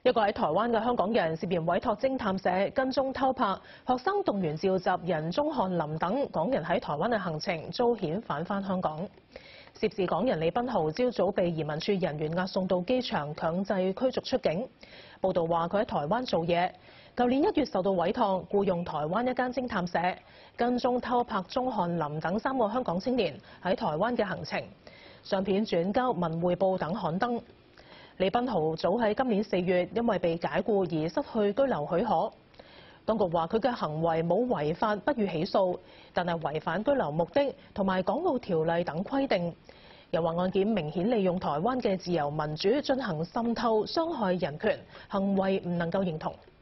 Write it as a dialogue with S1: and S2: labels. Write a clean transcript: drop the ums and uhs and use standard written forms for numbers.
S1: 一個喺台灣嘅香港人涉嫌委託偵探社跟蹤偷拍學生動員召集人鐘漢霖等港人喺台灣嘅行程，遭遣返返香港。涉事港人李斌豪朝早被移民處人員押送到機場，強制驅逐出境。報道話佢喺台灣做嘢，舊年1月受到委託僱用台灣一間偵探社，跟蹤偷拍鐘漢霖等3個香港青年喺台灣嘅行程，相片轉交《文匯報》等刊登。李斌豪早喺今年4月因為被解僱而失去居留許可。當局話佢嘅行為冇違法，不予起訴，但係違反居留目的同埋港澳條例等規定。又話案件明顯利用台灣嘅自由民主進行滲透，傷害人權，行為唔能夠認同。